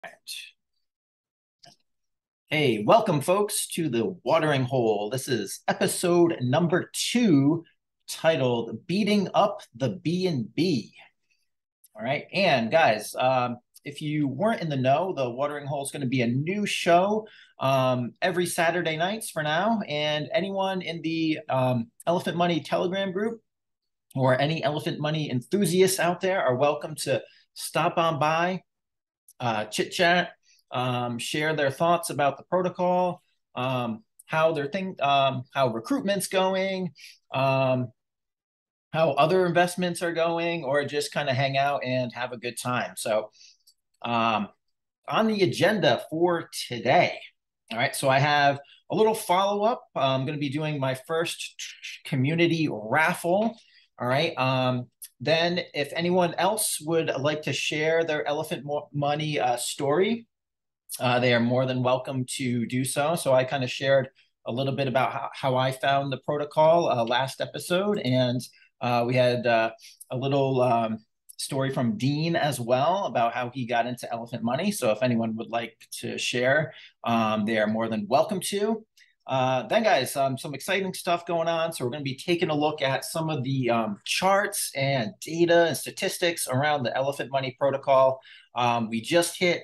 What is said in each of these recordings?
Hey, welcome folks to the Watering Hole. This is episode number 2, titled Beating Up the B&B. All right. And guys, if you weren't in the know, the Watering Hole is going to be a new show every Saturday nights for now. And anyone in the Elephant Money Telegram group or any Elephant Money enthusiasts out there are welcome to stop on by, chit chat, share their thoughts about the protocol, how recruitment's going, how other investments are going, or just kind of hang out and have a good time. So, on the agenda for today, all right. So I have a little follow up. I'm going to be doing my first community raffle. All right. Then, if anyone else would like to share their Elephant Money story, they are more than welcome to do so. So I kind of shared a little bit about how I found the protocol last episode, and we had a little story from Dean as well about how he got into Elephant Money. So if anyone would like to share, they are more than welcome to. Then, guys, some exciting stuff going on. So we're going to be taking a look at some of the charts and data and statistics around the Elephant Money protocol. We just hit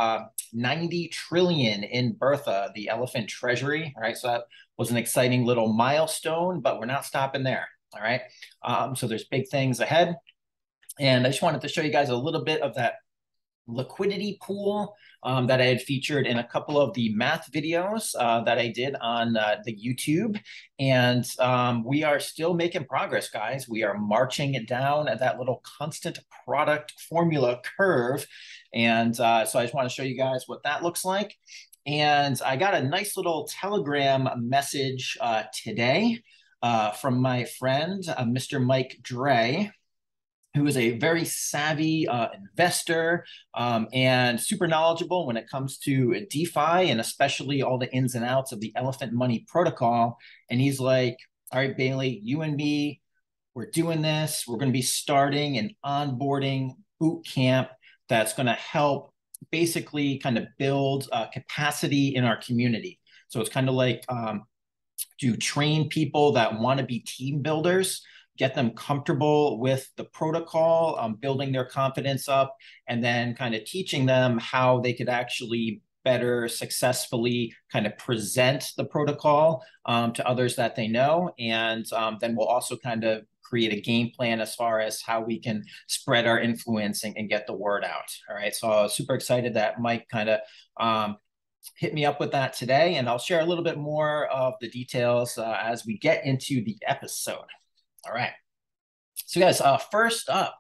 90 trillion in Bertha, the elephant treasury. All right, so that was an exciting little milestone, but we're not stopping there. All right, so there's big things ahead. And I just wanted to show you guys a little bit of that liquidity pool that I had featured in a couple of the math videos that I did on the YouTube. And we are still making progress, guys. We are marching it down at that little constant product formula curve. And so I just want to show you guys what that looks like. And I got a nice little Telegram message today from my friend, Mr. Mike Dre, who is a very savvy investor and super knowledgeable when it comes to DeFi and especially all the ins and outs of the Elephant Money protocol. And he's like, all right, Bailey, you and me, we're doing this. We're going to be starting an onboarding boot camp that's going to help basically kind of build capacity in our community. So it's kind of like to train people that want to be team builders, get them comfortable with the protocol, building their confidence up, and then kind of teaching them how they could actually better successfully kind of present the protocol to others that they know. And then we'll also kind of create a game plan as far as how we can spread our influence and get the word out. All right. So I was super excited that Mike kind of hit me up with that today. And I'll share a little bit more of the details as we get into the episode. All right. So, guys, first up,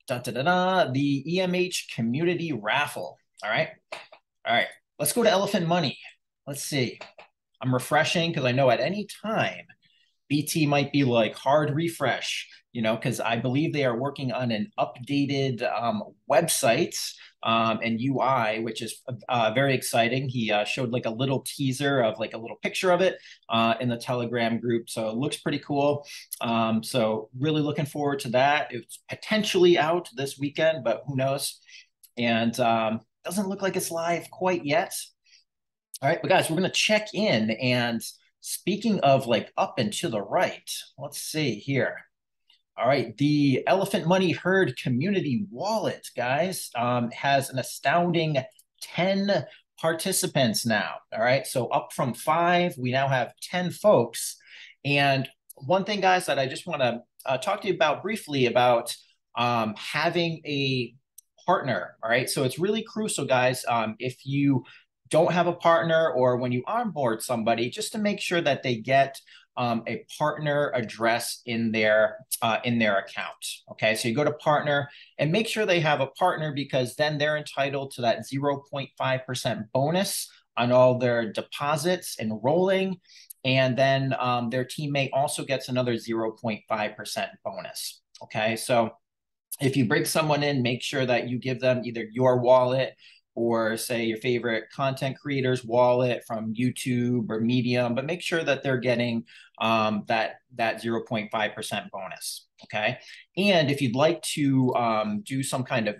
the EMH community raffle. All right. All right. Let's go to Elephant Money. Let's see. I'm refreshing because I know at any time BT might be like hard refresh, because I believe they are working on an updated website and UI, which is very exciting. He showed like a little teaser of like a little picture of it in the Telegram group. So it looks pretty cool. So really looking forward to that. It's potentially out this weekend, but who knows? And doesn't look like it's live quite yet. All right, but guys, we're going to check in. And speaking of like up and to the right, let's see here. All right, the Elephant Money Herd Community Wallet, guys, has an astounding 10 participants now. All right, so up from 5, we now have 10 folks. And one thing, guys, that I just want to talk to you about briefly about having a partner. All right, so it's really crucial, guys, if you don't have a partner or when you onboard somebody, just to make sure that they get a partner address in their account. Okay, so you go to partner and make sure they have a partner, because then they're entitled to that 0.5% bonus on all their deposits enrolling, and then their teammate also gets another 0.5% bonus. Okay, so if you bring someone in, make sure that you give them either your wallet or say your favorite content creator's wallet from YouTube or Medium, but make sure that they're getting that 0.5% bonus. Okay. And if you'd like to do some kind of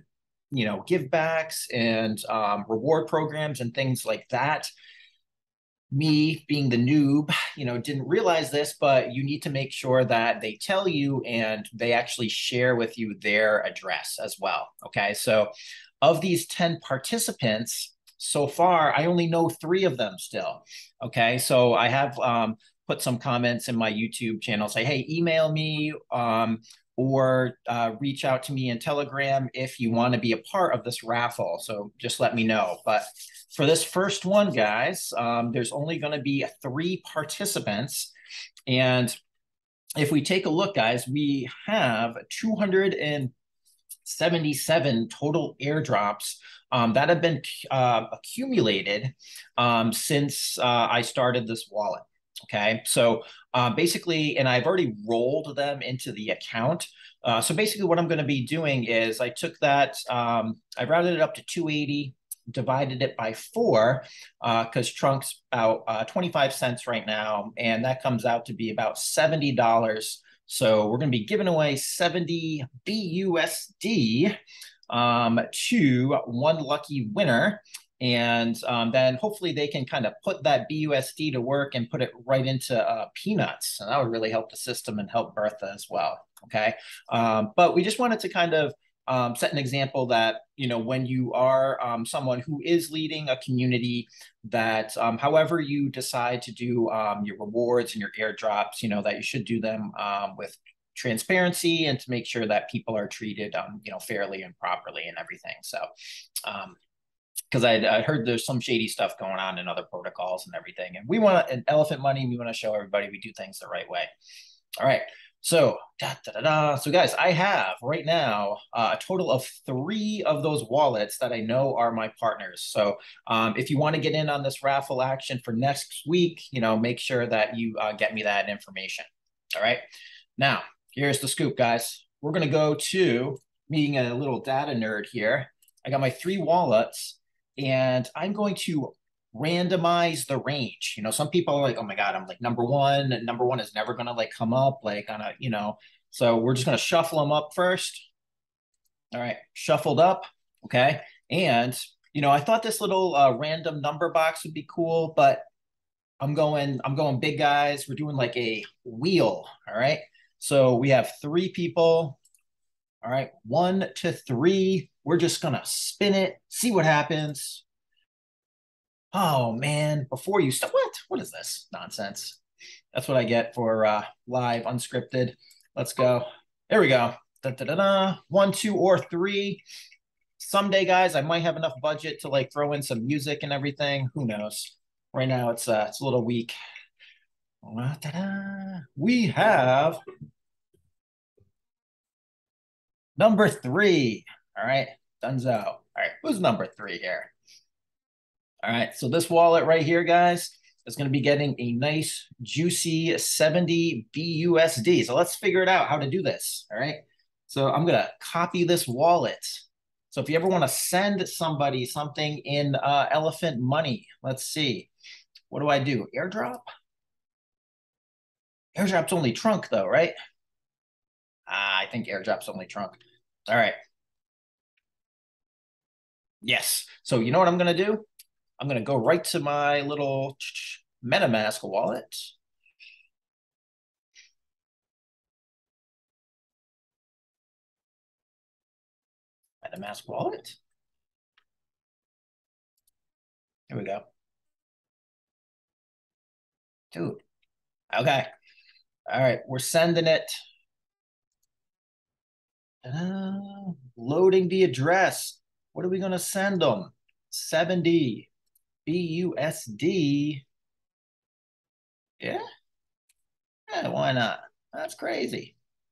give backs and reward programs and things like that. Me being the noob, didn't realize this, but you need to make sure that they tell you and they actually share with you their address as well. Okay. So of these 10 participants so far, I only know 3 of them still. Okay. So I have put some comments in my YouTube channel, say, hey, email me or reach out to me in Telegram if you want to be a part of this raffle. So just let me know. But for this first one, guys, there's only going to be 3 participants. And if we take a look, guys, we have 277 total airdrops that have been accumulated since I started this wallet. Okay, so basically, and I've already rolled them into the account. So basically what I'm going to be doing is I took that, I routed it up to 280, divided it by 4 because Trunk's about 25 cents right now, and that comes out to be about $70. So we're going to be giving away 70 BUSD to one lucky winner. And then hopefully they can kind of put that BUSD to work and put it right into peanuts. And that would really help the system and help Bertha as well. Okay. But we just wanted to kind of set an example that, when you are someone who is leading a community, that however you decide to do your rewards and your airdrops, that you should do them with transparency and to make sure that people are treated, fairly and properly and everything. So, because I heard there's some shady stuff going on in other protocols and everything. And we want an elephant money. We want to show everybody we do things the right way. All right. So, So guys, I have right now a total of 3 of those wallets that I know are my partners. So if you want to get in on this raffle action for next week, make sure that you get me that information. All right. Now, here's the scoop, guys. We're going to go to being a little data nerd here. I got my 3 wallets, and I'm going to randomize the range. Some people are like, oh my God, I'm like number 1, and number 1 is never going to like come up like on a, so we're just going to shuffle them up first. All right, shuffled up. Okay. And, I thought this little random number box would be cool, but I'm going big, guys. We're doing like a wheel. All right. So we have 3 people. All right. 1 to 3. We're just going to spin it, see what happens. Oh man, before you start, what is this nonsense? That's what I get for live unscripted. Let's go. There we go. Da, da, da, da. 1, 2, or 3. Someday, guys, I might have enough budget to like throw in some music and everything. Who knows? Right now, it's a little weak. Da, da, da. We have number 3. All right, Dunzo. All right, who's number 3 here? All right, so this wallet right here, guys, is going to be getting a nice, juicy 70 BUSD. So let's figure it out how to do this, all right? So I'm going to copy this wallet. So if you ever want to send somebody something in Elephant Money, let's see. What do I do? Airdrop? Airdrop's only Trunk, though, right? I think airdrop's only Trunk. All right. Yes. So you know what I'm going to do? I'm going to go right to my little MetaMask wallet. MetaMask wallet. Here we go. Dude. Okay. All right. We're sending it. Loading the address. What are we going to send them? 70 BUSD. Yeah. Yeah, why not? That's crazy.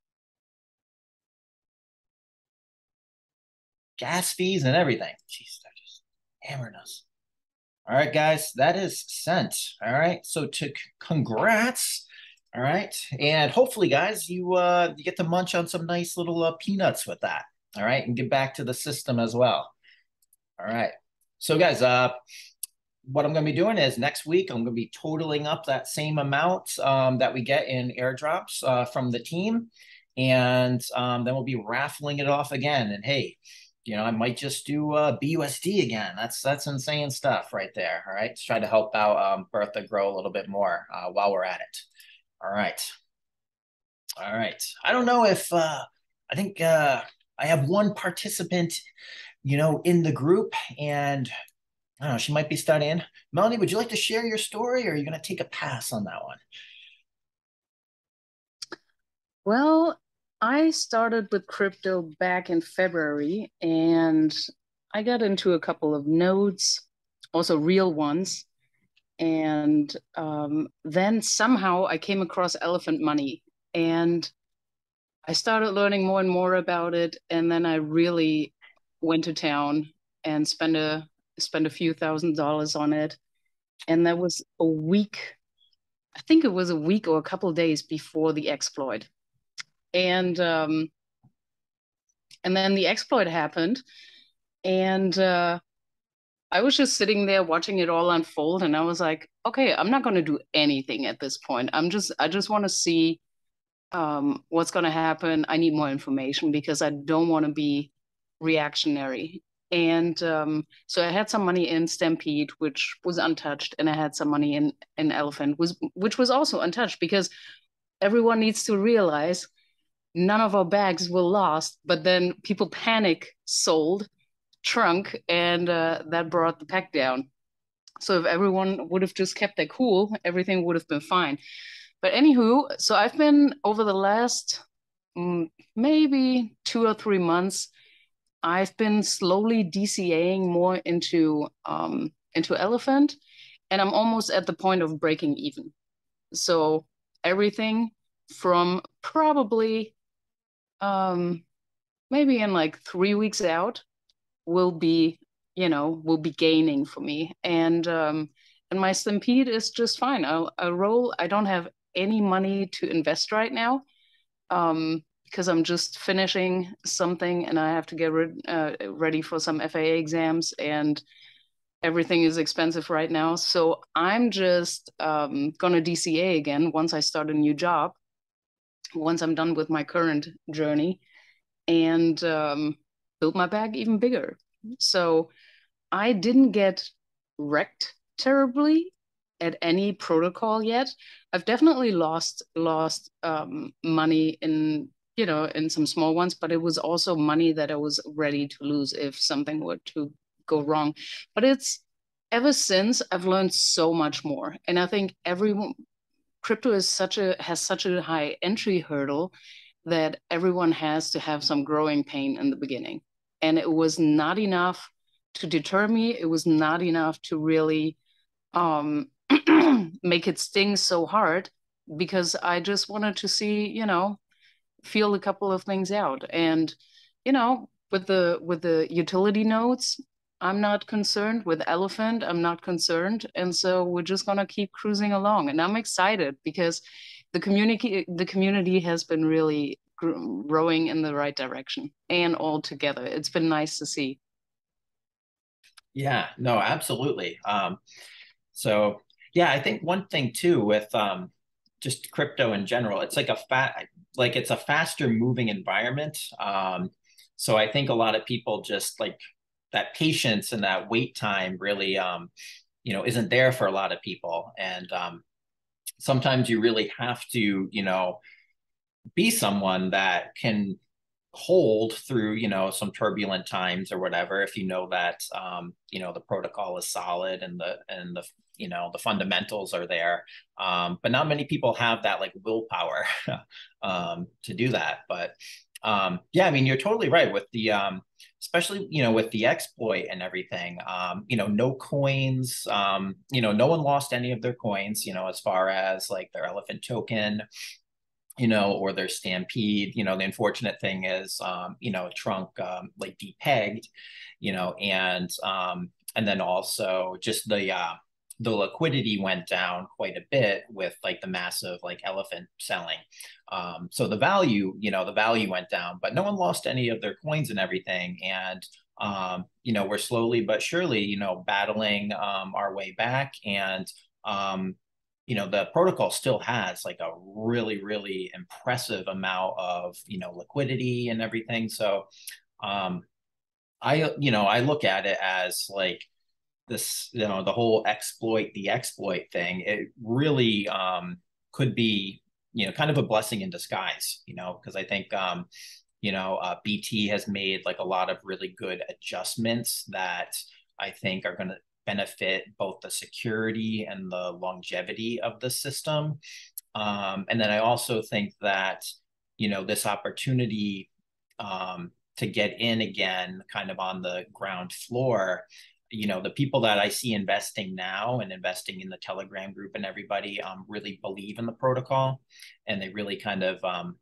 Gas fees and everything. Jeez, they're just hammering us. All right, guys, that is sent. All right, so congrats. All right, and hopefully, guys, you get to munch on some nice little peanuts with that. All right, and get back to the system as well. All right, so guys, what I'm going to be doing is next week I'm going to be totaling up that same amount that we get in airdrops from the team, and then we'll be raffling it off again. And hey, I might just do BUSD again. That's insane stuff right there. All right, let's try to help out Bertha grow a little bit more while we're at it. All right, all right. I don't know if I think I have one participant, in the group, and I don't know, she might be studying. Melanie, would you like to share your story, or are you going to take a pass on that one? Well, I started with crypto back in February and I got into a couple of nodes, also real ones. And then somehow I came across elephant money and I started learning more and more about it. And then I really went to town and spent a few $1,000s on it. And that was a week, I think it was a week or a couple of days before the exploit. And and then the exploit happened, and I was just sitting there watching it all unfold, and I was like, okay, I'm not going to do anything at this point. I just want to see what's going to happen. I need more information because I don't want to be reactionary. And so I had some money in Stampede, which was untouched, and I had some money in Elephant, which was also untouched because everyone needs to realize none of our bags were lost, but then people panic sold, trunk, and that brought the pack down. So if everyone would have just kept their cool, everything would have been fine. But anywho, so I've been over the last maybe 2 or 3 months, I've been slowly DCAing more into Elephant, and I'm almost at the point of breaking even. So everything from probably um maybe in like 3 weeks out will be, will be gaining for me. And my Stampede is just fine. I roll. I don't have any money to invest right now, because I'm just finishing something and I have to get ready for some FAA exams, and everything is expensive right now. So I'm just gonna DCA again once I start a new job, once I'm done with my current journey, and build my bag even bigger. So I didn't get wrecked terribly at any protocol yet. I've definitely lost money in, in some small ones, but it was also money that I was ready to lose if something were to go wrong. But it's ever since I've learned so much more, and I think everyone crypto is such a has such a high entry hurdle that everyone has to have some growing pain in the beginning. And it was not enough to deter me. It was not enough to really um, make it sting so hard because I just wanted to see, feel a couple of things out. And, with the utility nodes, I'm not concerned. With Elephant, I'm not concerned. And so we're just gonna keep cruising along. And I'm excited because the community has been really growing in the right direction and all together. It's been nice to see. Yeah, no, absolutely. So yeah, I think one thing too with just crypto in general, it's like it's a faster moving environment. So I think a lot of people just like that patience and that wait time really isn't there for a lot of people. And sometimes you really have to, be someone that can hold through some turbulent times or whatever if you know that the protocol is solid and the fundamentals are there, but not many people have that like willpower to do that. But yeah, I mean, you're totally right with the especially with the exploit and everything. No coins, no one lost any of their coins, as far as like their elephant token, or their stampede. The unfortunate thing is, trunk like depegged, and then also just the liquidity went down quite a bit with like the massive like elephant selling. So the value went down, but no one lost any of their coins and everything. And we're slowly but surely, battling our way back. And the protocol still has like a really, really impressive amount of, liquidity and everything. So, I look at it as like this, the whole exploit the exploit thing. It really could be, kind of a blessing in disguise, because I think, BT has made like a lot of really good adjustments that I think are going to benefit both the security and the longevity of the system. And then I also think that, this opportunity to get in again, kind of on the ground floor, the people that I see investing now and investing in the Telegram group and everybody really believe in the protocol, and they really kind of,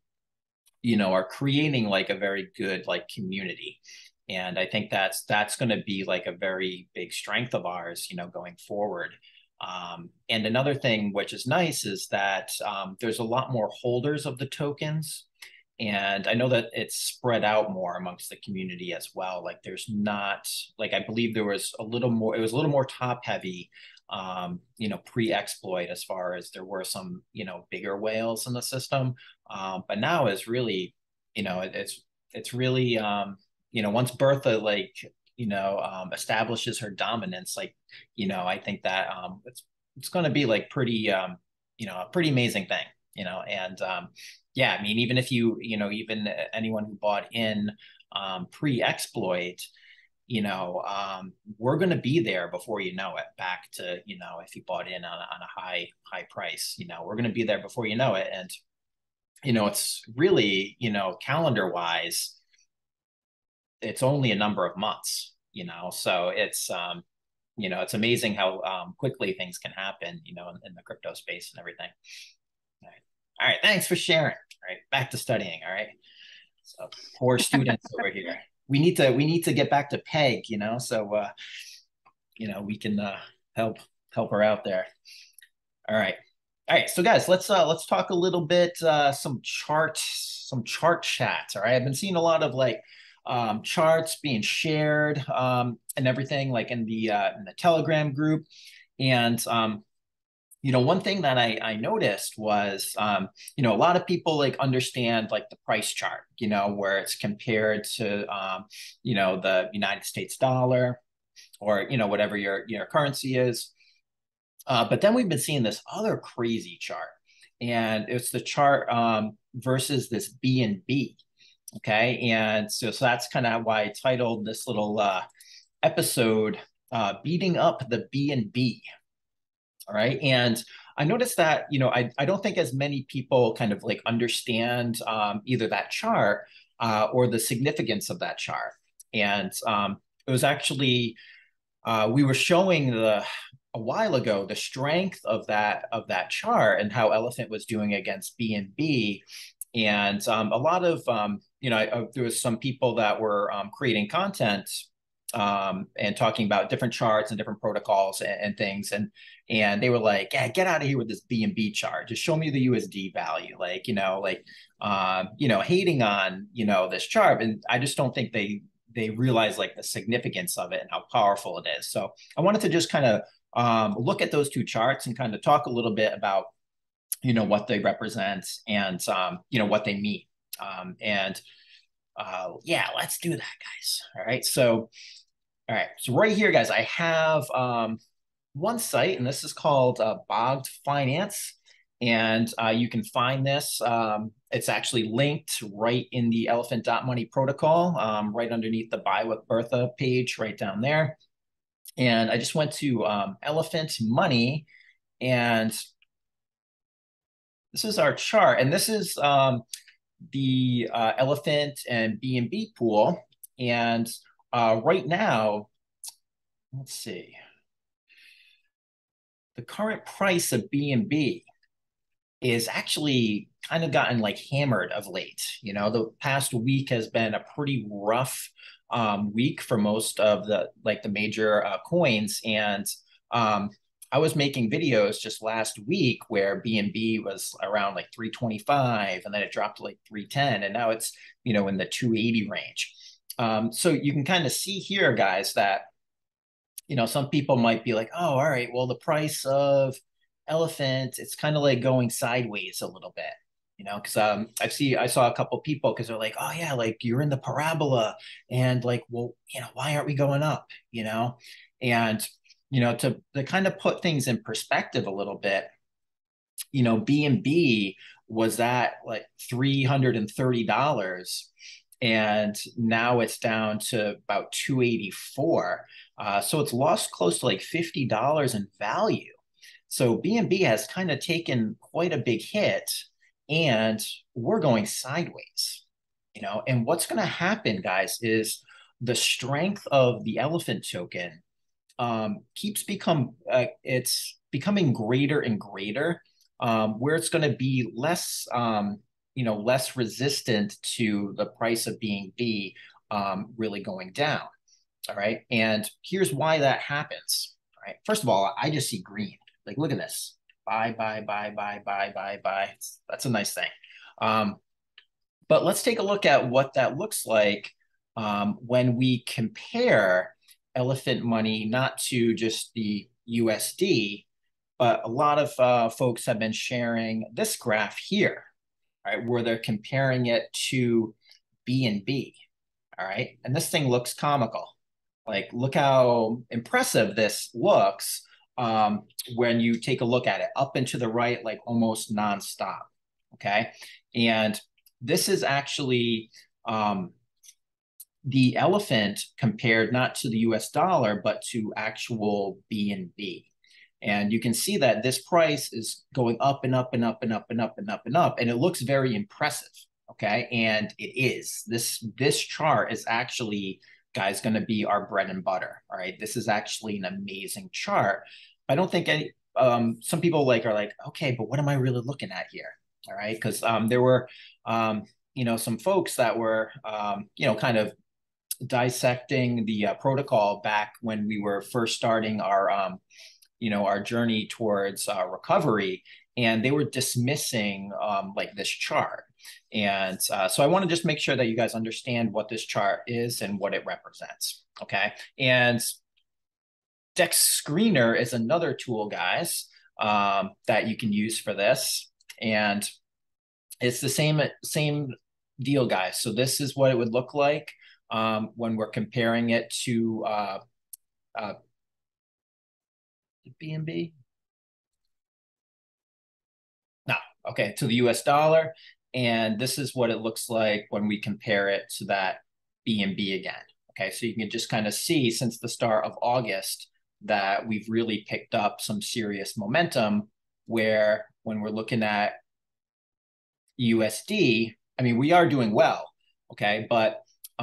are creating like a very good like community. And I think that's going to be like a very big strength of ours, going forward. And another thing which is nice is that there's a lot more holders of the tokens. And I know that it's spread out more amongst the community as well. Like there's not, like, I believe there was a little more, it was a little more top heavy, pre-exploit, as far as there were some, bigger whales in the system. But now is really, it's really, once Bertha, like, establishes her dominance, like, I think that it's going to be like pretty, a pretty amazing thing, and yeah, I mean, even if even anyone who bought in pre-exploit, we're going to be there before you know it, back to, if you bought in on a high price, we're going to be there before you know it. And, it's really, calendar wise, it's only a number of months, so it's amazing how quickly things can happen, in the crypto space and everything. All right. All right. Thanks for sharing. All right. Back to studying. All right. So poor students over here. We need to get back to Peg, so we can help her out there. All right. All right. So guys, let's talk a little bit some chart chats. All right. I've been seeing a lot of like charts being shared and everything, like in the Telegram group. And one thing that I noticed was, a lot of people like understand like the price chart, where it's compared to, the United States dollar, or, whatever your currency is. But then we've been seeing this other crazy chart, and it's the chart versus this BNB. Okay. And so that's kind of why I titled this little episode, Beating Up the BNB. All right. And I noticed that, I don't think as many people kind of like understand either that chart or the significance of that chart. And it was actually, we were showing a while ago the strength of that chart and how Elephant was doing against BNB. And a lot of, there was some people that were creating content and talking about different charts and different protocols and things. And they were like, yeah, get out of here with this BNB chart. Just show me the USD value. Like, hating on, this chart. And I just don't think they realize like the significance of it and how powerful it is. So I wanted to just kind of look at those two charts and kind of talk a little bit about, what they represent and, what they mean. And yeah, let's do that, guys. All right. All right. So right here, guys, I have one site, and this is called Bogged Finance. And you can find this. It's actually linked right in the elephant.money protocol, right underneath the Buy with Bertha page right down there. And I just went to Elephant Money, and this is our chart. And this is the Elephant and BNB pool. And right now, let's see, the current price of BNB is actually kind of gotten like hammered of late. The past week has been a pretty rough week for most of the major coins. And I was making videos just last week where BNB was around like 325, and then it dropped to like 310, and now it's, in the 280 range. So you can kind of see here, guys, that, some people might be like, oh, all right, well, the price of Elephant, it's kind of like going sideways a little bit. Because I saw a couple people because they're like, oh yeah, like you're in the parabola, and like, well, why aren't we going up? And to kind of put things in perspective a little bit, B&B was at like $330, and now it's down to about 284. So it's lost close to like $50 in value. So B&B has kind of taken quite a big hit, and we're going sideways. And what's going to happen, guys, is the strength of the elephant token it's becoming greater and greater, where it's going to be less, less resistant to the price of B&B really going down. All right. And here's why that happens. All right. First of all, I just see green. Like, look at this. Buy, buy, buy, buy, buy, buy, buy. That's a nice thing. Um, but let's take a look at what that looks like when we compare elephant money, not to just the USD, but a lot of folks have been sharing this graph here, right, where they're comparing it to B&B. All right. And this thing looks comical. Like, look how impressive this looks when you take a look at it up and to the right, like almost nonstop. Okay. And this is actually the elephant compared not to the US dollar, but to actual B&B. And you can see that this price is going up and up and up and up and up and up and up. And it looks very impressive. Okay. And it is. This chart is actually, guys, going to be our bread and butter. All right. This is actually an amazing chart. I don't think some people are like, okay, but what am I really looking at here? All right. Because there were some folks that were kind of dissecting the protocol back when we were first starting our journey towards recovery, and they were dismissing like this chart. And so I want to just make sure that you guys understand what this chart is and what it represents. Okay. And Dex Screener is another tool, guys, that you can use for this. And it's the same deal, guys. So this is what it would look like when we're comparing it to B&B. No, okay, to the US dollar. And this is what it looks like when we compare it to that B&B again. Okay, so you can just kind of see since the start of August that we've really picked up some serious momentum, where when we're looking at USD, I mean, we are doing well, okay, but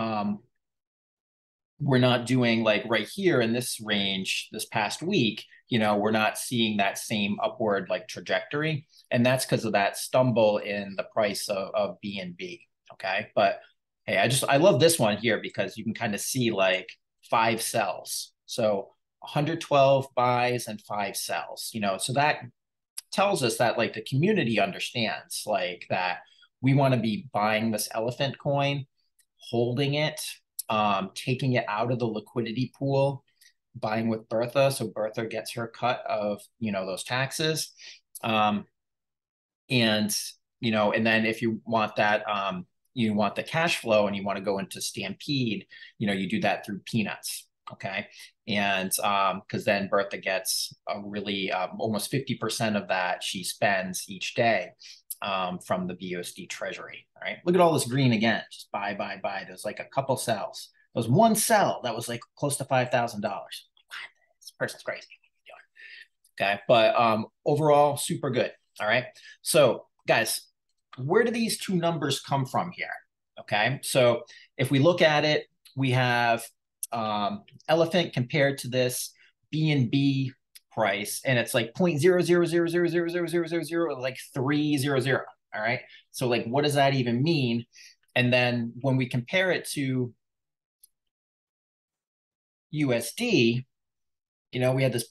we're not doing like right here in this range this past week, we're not seeing that same upward like trajectory. And that's because of that stumble in the price of B&B. Okay. But hey, I love this one here because you can kind of see like 5 sells. So 112 buys and 5 sells, so that tells us that like the community understands like that we want to be buying this elephant coin, holding it, taking it out of the liquidity pool, buying with Bertha, so Bertha gets her cut of those taxes, and and then if you want that, you want the cash flow and you want to go into Stampede, you do that through peanuts. Okay. And because then Bertha gets a really almost 50% of that she spends each day from the BUSD treasury. All right. Look at all this green again. Just buy, buy, buy. There's like a couple sells. There was one sell that was like close to $5,000. This person's crazy. Okay. But overall, super good. All right. So, guys, where do these two numbers come from here? Okay. So, if we look at it, we have elephant compared to this B&B price, and it's like 0.00000000 like 300. All right. So like, what does that even mean? And then when we compare it to USD, we had this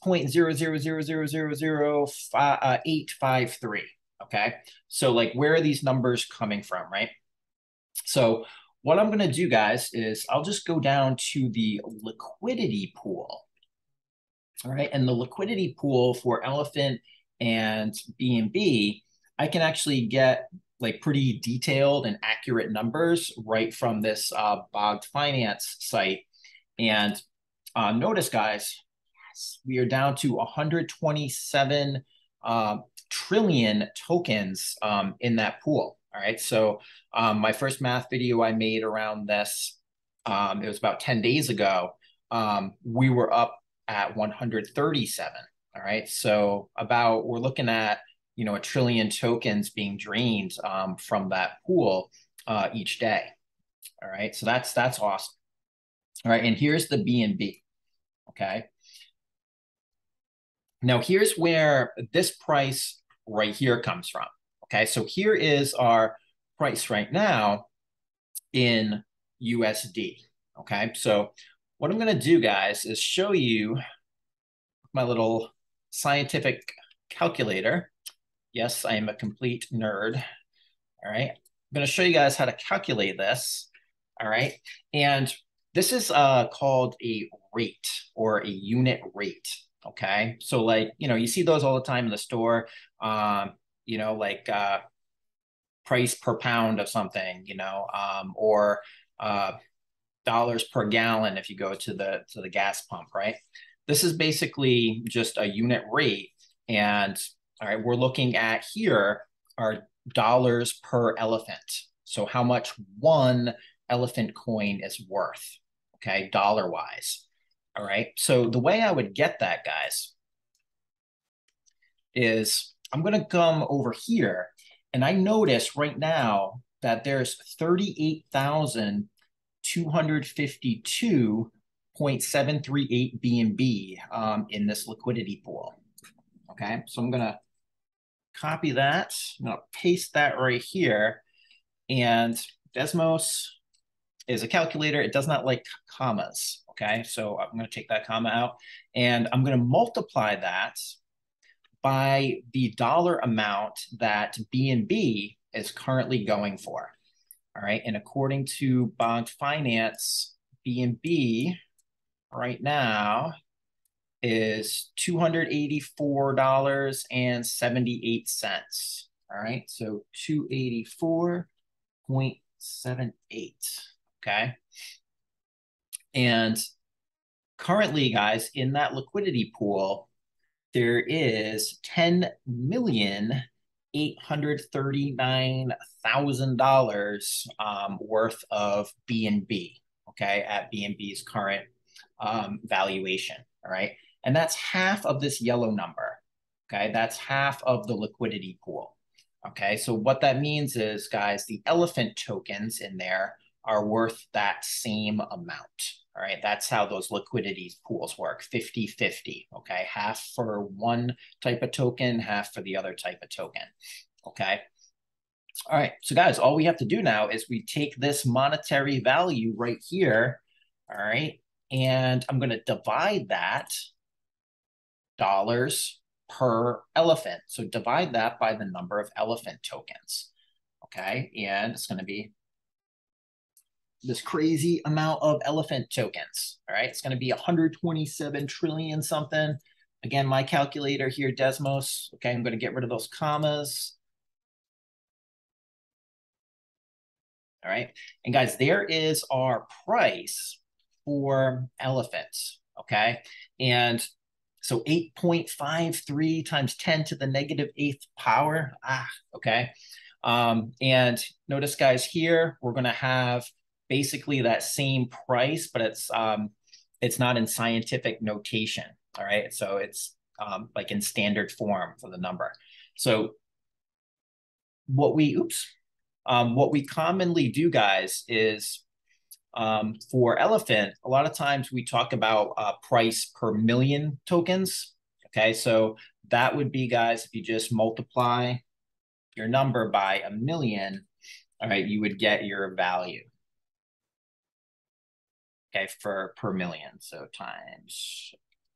0.00000853. Okay. So like, where are these numbers coming from? Right. So what I'm going to do, guys, is I'll just go down to the liquidity pool. All right. And the liquidity pool for elephant and B&B, I can actually get like pretty detailed and accurate numbers right from this bogged finance site. And notice, guys, we are down to 127 trillion tokens in that pool. All right. So my first math video I made around this, it was about 10 days ago. We were up at 137. All right. So we're looking at, a trillion tokens being drained from that pool each day. All right. So that's awesome. All right. And here's the BNB. Okay. Now here's where this price right here comes from. Okay. So here is our price right now in USD. Okay. So what I'm going to do, guys, is show you my little scientific calculator. Yes, I am a complete nerd. All right. I'm going to show you guys how to calculate this. All right. And this is called a rate or a unit rate. Okay. So like, you see those all the time in the store, like price per pound of something, or dollars per gallon if you go to the gas pump, right? This is basically just a unit rate. And all right, we're looking at here are dollars per elephant. So how much one elephant coin is worth, okay, dollar wise. All right. So the way I would get that, guys, is I'm going to come over here and I notice right now that there's 38,252.738 BNB in this liquidity pool. Okay. So I'm going to copy that. I'm going to paste that right here. And Desmos is a calculator. It does not like commas. Okay. So I'm going to take that comma out and I'm going to multiply that by the dollar amount that BNB is currently going for. All right. And according to Bond Finance, BNB right now is $284.78. All right. So 284.78. Okay. And currently, guys, in that liquidity pool, there is $10,839,000 worth of BNB, okay, at BNB's current valuation, all right? And that's half of this yellow number, okay? That's half of the liquidity pool, okay? So what that means is, guys, the elephant tokens in there are worth that same amount. All right, that's how those liquidity pools work, 50-50, okay? Half for one type of token, half for the other type of token, okay? All right, so guys, all we have to do now is we take this monetary value right here, all right? And I'm going to divide that dollars per elephant. So divide that by the number of elephant tokens, okay? And it's going to be this crazy amount of elephant tokens. All right, it's going to be 127 trillion something. Again, my calculator here, Desmos. Okay, I'm going to get rid of those commas. All right, and guys, there is our price for elephants. Okay, and so 8.53 times 10 to the negative eighth power. Okay. And notice, guys, here we're going to have basically that same price, but it's not in scientific notation. All right. So it's like in standard form for the number. So what we commonly do, guys, is for elephant, a lot of times we talk about price per million tokens. Okay. So that would be, guys, if you just multiply your number by 1,000,000, all right, you would get your value. Okay, for per million. So times.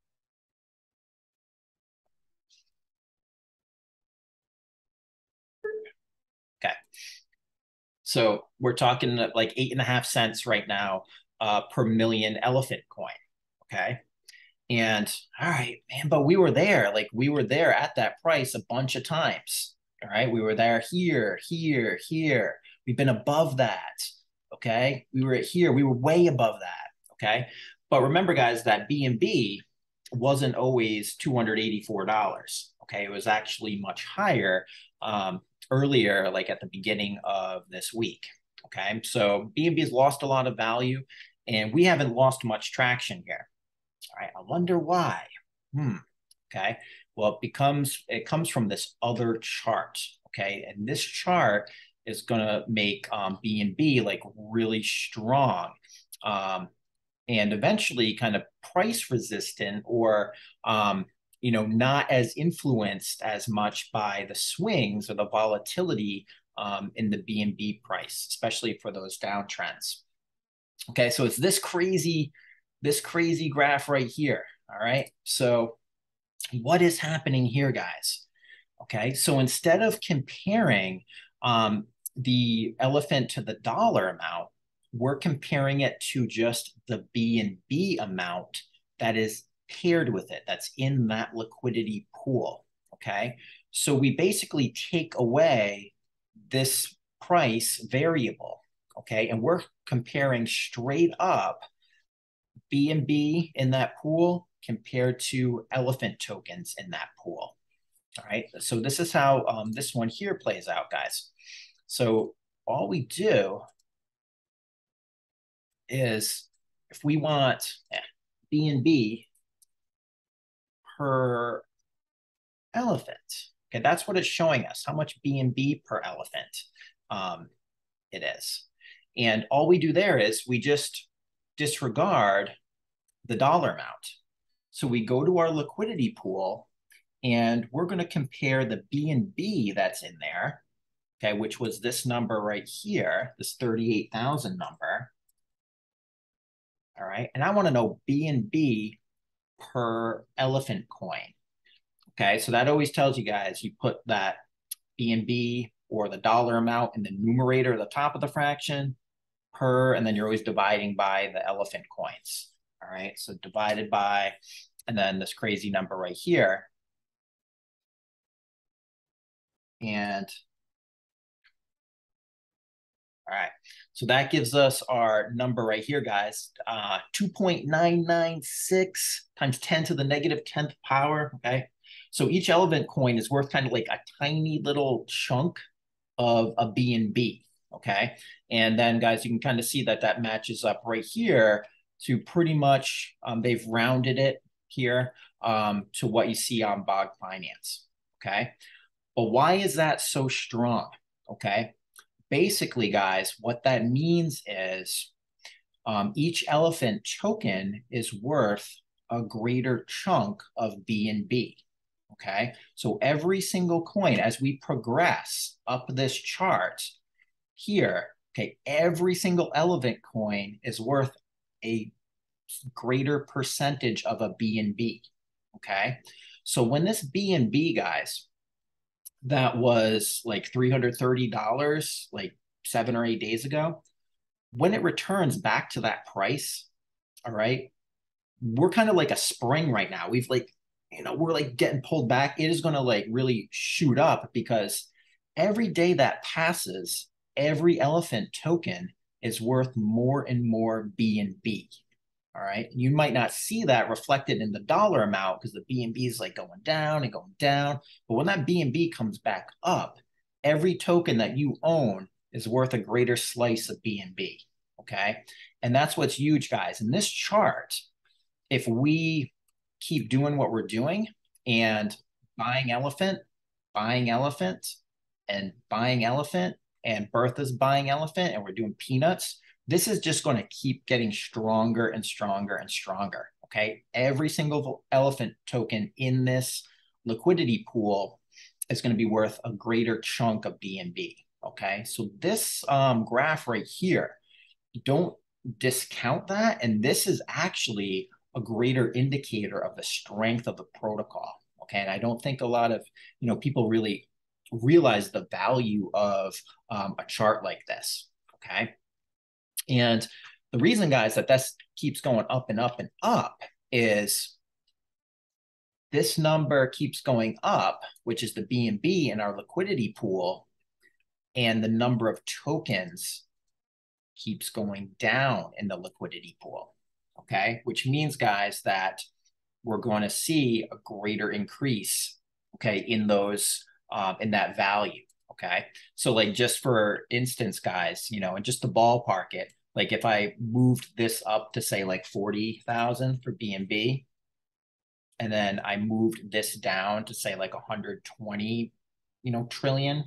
Okay. So we're talking like 8.5 cents right now per million elephant coin. Okay. And all right, man, but we were there. Like we were there at that price a bunch of times. All right. We were there here, here, here. We've been above that. Okay. We were here. We were way above that. Okay. But remember, guys, that B&B wasn't always $284. Okay. It was actually much higher earlier, like at the beginning of this week. Okay. So B&B has lost a lot of value and we haven't lost much traction here. All right. I wonder why. Okay. Well, it comes from this other chart. Okay. And this chart is going to make B&B like really strong. And eventually kind of price resistant or not as influenced as much by the swings or the volatility in the B&B price, especially for those downtrends. Okay, so it's this crazy graph right here. All right, so what is happening here, guys? Okay, so instead of comparing the elephant to the dollar amount, we're comparing it to just the B&B amount that is paired with it, that's in that liquidity pool. Okay, so we basically take away this price variable. Okay, and we're comparing straight up B&B in that pool compared to elephant tokens in that pool. All right, so this is how this one here plays out, guys. So all we do is if we want B&B per elephant, okay, that's what it's showing us, how much B&B per elephant it is. And all we do there is we just disregard the dollar amount. So we go to our liquidity pool and we're going to compare the B&B that's in there, okay, which was this number right here, this 38,000 number. All right, and I want to know B&B per elephant coin. Okay, so that always tells you guys, you put that B&B or the dollar amount in the numerator at the top of the fraction per, and then you're always dividing by the elephant coins. All right, so divided by, and then this crazy number right here. And all right, so that gives us our number right here, guys. 2.996 times 10 to the negative 10th power, okay? So each elephant coin is worth kind of like a tiny little chunk of a B&B, okay? And then, guys, you can kind of see that that matches up right here to pretty much, they've rounded it here to what you see on Bog Finance, okay? But why is that so strong, okay? Basically, guys, what that means is each elephant token is worth a greater chunk of B&B. Okay, so every single coin, as we progress up this chart here, okay, every single elephant coin is worth a greater percentage of a B&B. Okay, so when this B&B, guys, that was like $330 like 7 or 8 days ago, when it returns back to that price, all right, we're kind of like a spring right now. We've like, we're like getting pulled back. It is going to like really shoot up because every day that passes, every elephant token is worth more and more B&B. All right. You might not see that reflected in the dollar amount because the B&B is like going down and going down. But when that B&B comes back up, every token that you own is worth a greater slice of B&B. Okay. And that's what's huge, guys. In this chart, if we keep doing what we're doing and buying elephant, and buying elephant, and Bertha's buying elephant, and we're doing peanuts, this is just going to keep getting stronger and stronger and stronger. Okay. Every single elephant token in this liquidity pool is going to be worth a greater chunk of B&B. Okay. So this graph right here, don't discount that. And this is actually a greater indicator of the strength of the protocol. Okay. And I don't think a lot of, people really realize the value of a chart like this. Okay. And the reason, guys, that this keeps going up and up and up is this number keeps going up, which is the BNB in our liquidity pool, and the number of tokens keeps going down in the liquidity pool, okay? Which means, guys, that we're going to see a greater increase, okay, in those, in that value, okay? So like just for instance, guys, you know, and just to ballpark it, like if I moved this up to say like 40,000 for BNB, and then I moved this down to say like 120, you know, trillion,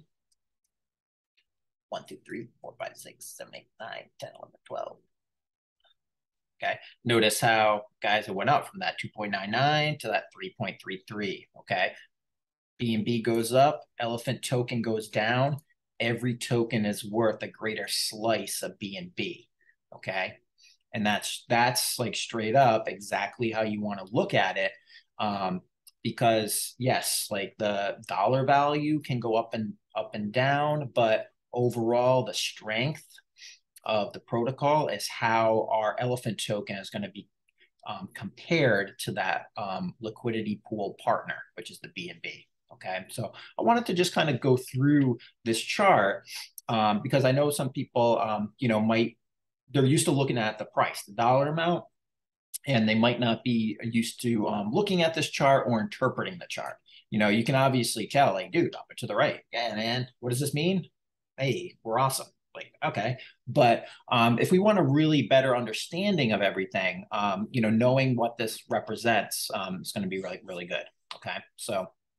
1, 2, 3, 4, 5, 6, 7, 8, 9, 10, 11, 12. Okay. Notice how, guys, it went up from that 2.99 to that 3.33. Okay. BNB goes up, elephant token goes down. Every token is worth a greater slice of BNB. Okay. And that's like straight up exactly how you want to look at it. Because yes, like the dollar value can go up and down, but overall the strength of the protocol is how our elephant token is going to be compared to that liquidity pool partner, which is the BNB. Okay, so I wanted to just kind of go through this chart because I know some people, you know, they're used to looking at the price, the dollar amount, and they might not be used to looking at this chart or interpreting the chart. You know, you can obviously tell, like, dude, up and to the right. Yeah, man, what does this mean? Hey, we're awesome. Like, okay. But if we want a really better understanding of everything, you know, knowing what this represents is going to be really, really good. Okay. So,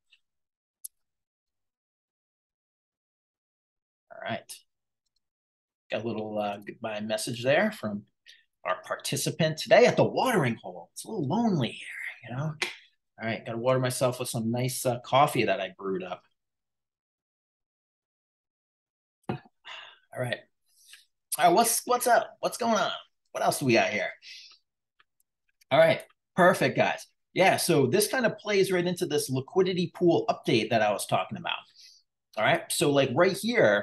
all right. Got a little goodbye message there from our participant today at the watering hole. It's a little lonely here, you know. All right, got to water myself with some nice coffee that I brewed up. All right. All right, what's up? What's going on? What else do we got here? All right, perfect, guys. Yeah, so this kind of plays right into this liquidity pool update that I was talking about. All right, so like right here,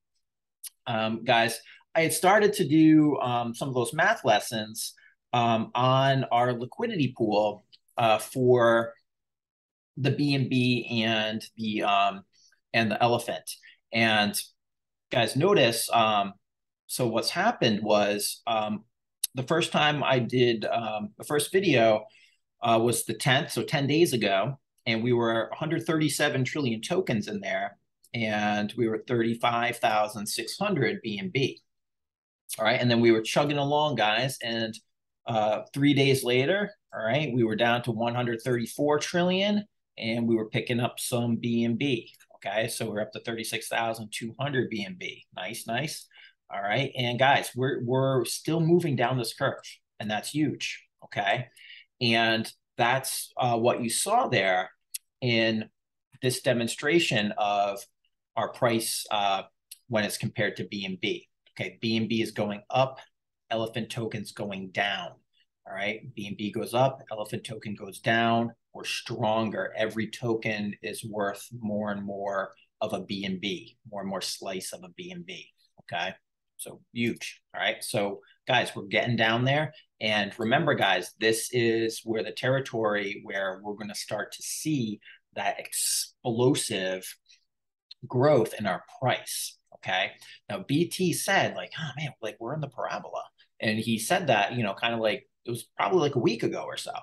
guys, I had started to do some of those math lessons on our liquidity pool for the BNB and the elephant. And guys, notice so what's happened was the first time I did the first video was the 10th, so 10 days ago, and we were 137 trillion tokens in there, and we were 35,600 BNB. All right, and then we were chugging along, guys, and 3 days later, all right, we were down to 134 trillion, and we were picking up some BNB. Okay, so we're up to 36,200 BNB. Nice, nice. All right, and guys, we're still moving down this curve, and that's huge. Okay, and that's what you saw there in this demonstration of our price when it's compared to BNB. Okay, BNB is going up, elephant token's going down. All right, BNB goes up, elephant token goes down. We're stronger. Every token is worth more and more of a BNB, more and more slice of a BNB. Okay, so huge. All right, so guys, we're getting down there. And remember, guys, this is where the territory where we're going to start to see that explosive growth in our price. Okay. Now, BT said, like, oh man, like we're in the parabola. And he said that, you know, kind of like it was probably like a week ago or so.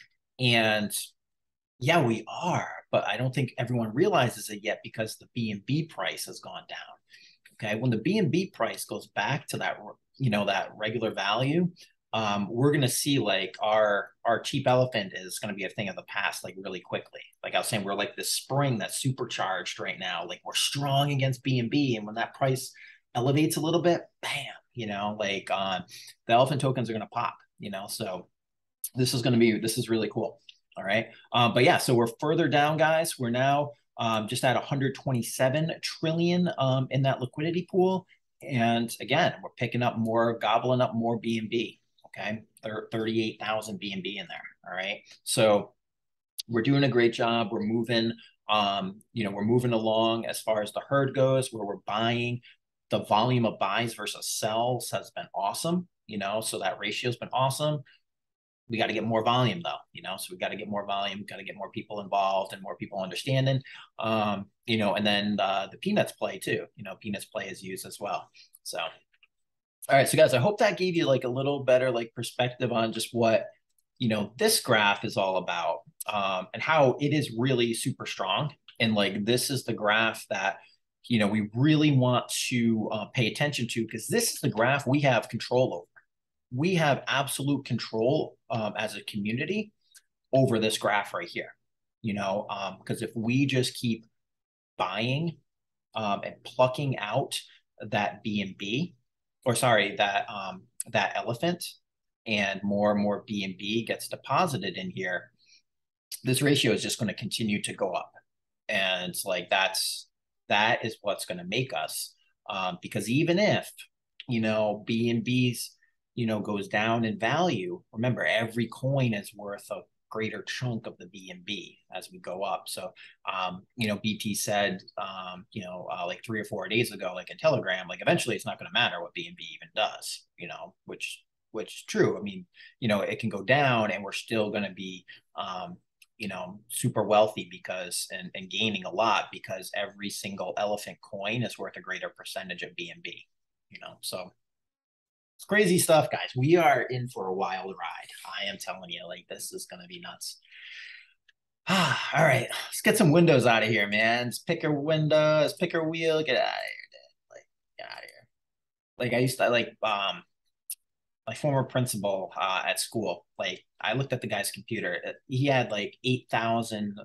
And yeah, we are, but I don't think everyone realizes it yet because the BNB price has gone down. Okay. When the BNB price goes back to that, you know, that regular value, we're going to see like our cheap elephant is going to be a thing of the past, like really quickly. Like I was saying, we're like this spring that's supercharged right now. Like we're strong against BNB. And when that price elevates a little bit, bam, you know, like the elephant tokens are going to pop, you know, so this is really cool. All right. But yeah, so we're further down, guys. We're now just at 127 trillion in that liquidity pool. And again, we're picking up more, gobbling up more BNB. Okay. 38,000 BNB in there. All right. So we're doing a great job. We're moving, you know, we're moving along as far as the herd goes, where we're buying. The volume of buys versus sells has been awesome, you know, so that ratio has been awesome. we got to get more volume though, so we got to get more volume, got to get more people involved and more people understanding, and then the peanuts play too, peanuts play is used as well. So, all right. So guys, I hope that gave you like a little better like perspective on just what, this graph is all about, and how it is really super strong. And like, this is the graph that, we really want to pay attention to, because this is the graph we have control over. We have absolute control as a community over this graph right here, because if we just keep buying and plucking out that B&B, or sorry, that elephant, and more B&B gets deposited in here, this ratio is just going to continue to go up. And it's like, that is what's going to make us, because even if, B&B's, goes down in value, remember, every coin is worth a greater chunk of the B&B as we go up. So, BT said, like 3 or 4 days ago, like in Telegram, like eventually it's not going to matter what B&B even does, which is true. I mean, it can go down and we're still going to be, super wealthy because, and gaining a lot, because every single elephant coin is worth a greater percentage of B&B, so it's crazy stuff, guys. We are in for a wild ride. I am telling you, like, this is going to be nuts. All right, let's get some windows out of here, man. Let's pick a window, let's pick a wheel, get out of here, dude. Like, get out of here. Like, I used to, like, my former principal at school, like, I looked at the guy's computer. He had like 8,000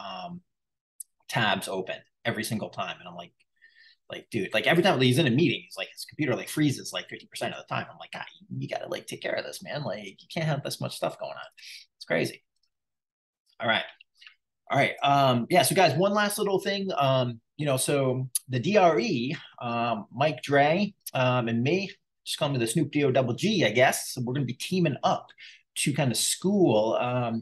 tabs open every single time. And I'm like, dude, like every time he's in a meeting, he's like, his computer like freezes like 50% of the time. I'm like, God, you got to like take care of this, man. Like, you can't have this much stuff going on. It's crazy. All right. All right. Yeah. So guys, one last little thing. So the DRE, Mike Dre, and me, just call me the Snoop D-O double G, I guess. So we're going to be teaming up to kind of school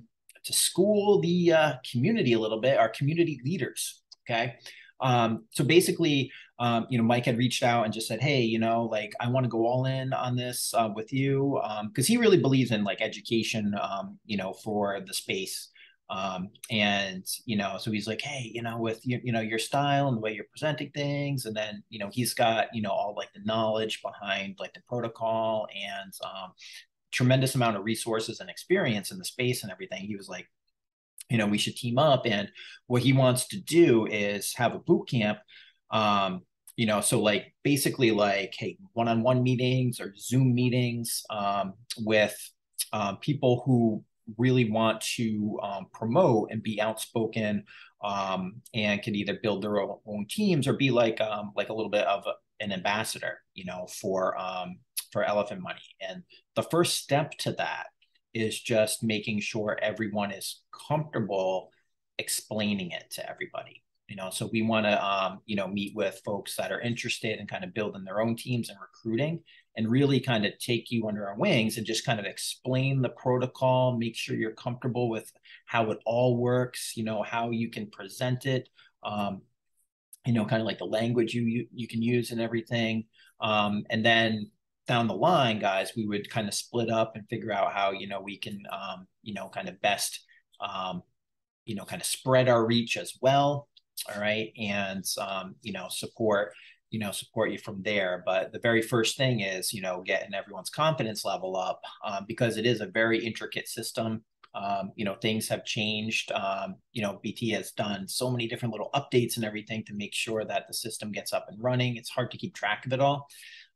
the community a little bit, our community leaders. Okay. So basically, Mike had reached out and just said, hey, like, I want to go all in on this with you, because he really believes in like education, for the space. And so he's like, hey, with your style and the way you're presenting things, and then he's got all like the knowledge behind like the protocol, and tremendous amount of resources and experience in the space and everything. He was like, we should team up. And what he wants to do is have a boot camp, so like basically like, hey, one-on-one meetings or Zoom meetings with people who really want to promote and be outspoken, and can either build their own teams or be like a little bit of an ambassador, for Elephant Money. And the first step to that is just making sure everyone is comfortable explaining it to everybody. So we want to meet with folks that are interested in kind of building their own teams and recruiting, and really kind of take you under our wings and just kind of explain the protocol, make sure you're comfortable with how it all works, how you can present it, kind of like the language you can use and everything. And then down the line, guys, we would kind of split up and figure out how, we can, kind of best, kind of spread our reach as well. All right. And, support you from there. But the very first thing is, getting everyone's confidence level up, because it is a very intricate system. Things have changed. BT has done so many different little updates and everything to make sure that the system gets up and running. It's hard to keep track of it all.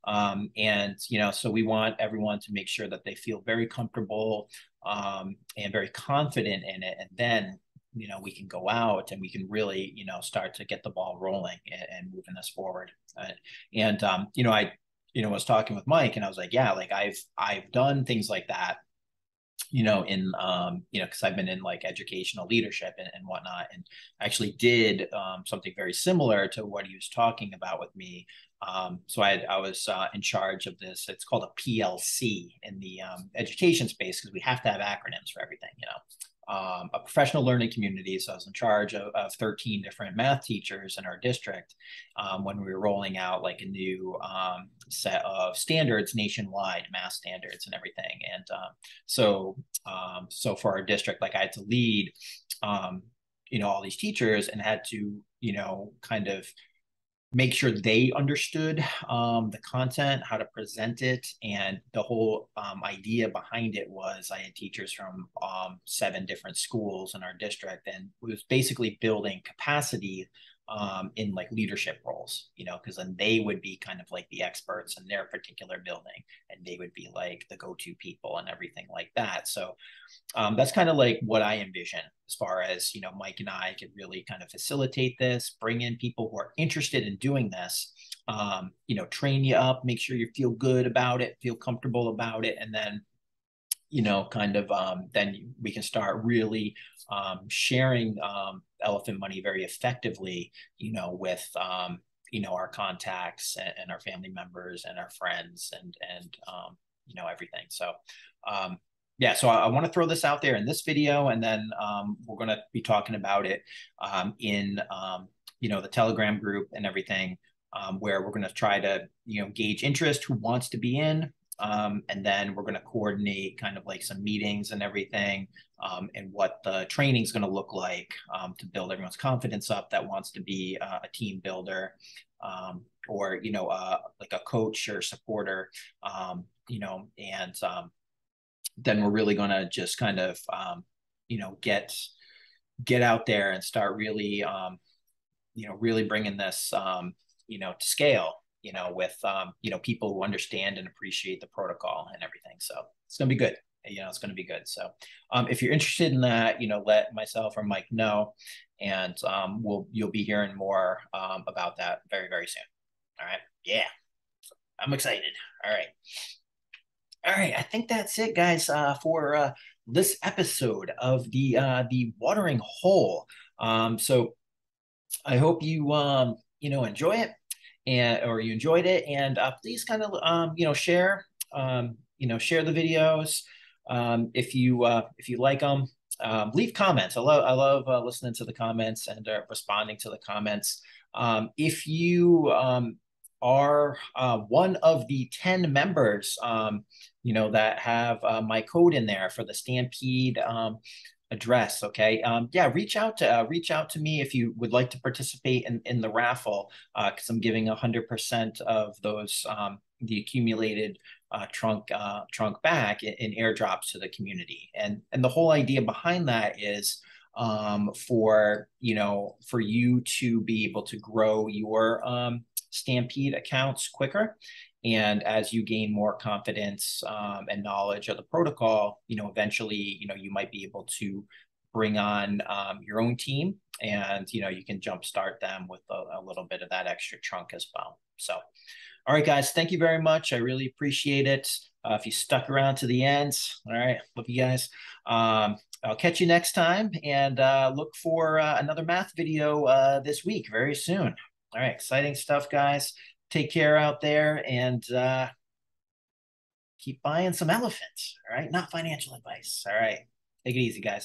So we want everyone to make sure that they feel very comfortable, and very confident in it. And then, we can go out and we can really, start to get the ball rolling and moving us forward. I was talking with Mike, and I was like, yeah, like I've done things like that, because I've been in like educational leadership and whatnot, and actually did something very similar to what he was talking about with me. So I was in charge of this. It's called a PLC in the education space, because we have to have acronyms for everything, a professional learning community. So I was in charge of 13 different math teachers in our district when we were rolling out like a new set of standards nationwide, math standards and everything. And so for our district, like I had to lead, all these teachers and had to, kind of make sure they understood the content, how to present it. And the whole idea behind it was I had teachers from 7 different schools in our district, and it was basically building capacity in like leadership roles, because then they would be kind of like the experts in their particular building, and they would be like the go-to people and everything like that. So that's kind of like what I envision as far as, Mike and I could really kind of facilitate this, bring in people who are interested in doing this, train you up, make sure you feel good about it, feel comfortable about it. And then, then we can start really sharing elephant money very effectively, with, our contacts and our family members and our friends and everything. So, yeah, so I want to throw this out there in this video, and then we're going to be talking about it in the Telegram group and everything, where we're going to try to gauge interest, who wants to be in, and then we're going to coordinate kind of like some meetings and everything, and what the training is going to look like to build everyone's confidence up that wants to be a team builder, or like a coach or supporter, and then we're really going to just kind of, get out there and start really, really bringing this, to scale, with, people who understand and appreciate the protocol and everything. So it's going to be good. It's going to be good. So if you're interested in that, let myself or Mike know, and you'll be hearing more about that very, very soon. All right. Yeah. I'm excited. All right. All right, I think that's it, guys, for this episode of the watering hole. So I hope you enjoy it, or you enjoyed it, and please kind of share share the videos if you like them. Leave comments. I love listening to the comments and responding to the comments. If you are one of the 10 members, that have my code in there for the Stampede address. Okay. Yeah, reach out to me if you would like to participate in the raffle, because I'm giving 100% of those the accumulated trunk back in airdrops to the community. And the whole idea behind that is for you to be able to grow your Stampede accounts quicker. And as you gain more confidence and knowledge of the protocol, eventually, you might be able to bring on your own team, and, you can jumpstart them with a little bit of that extra trunk as well. So, all right, guys, thank you very much. I really appreciate it. If you stuck around to the end, all right, love you guys. I'll catch you next time, and look for another math video this week, very soon. All right, exciting stuff, guys. Take care out there, and keep buying some elephants. All right, not financial advice. All right, take it easy, guys.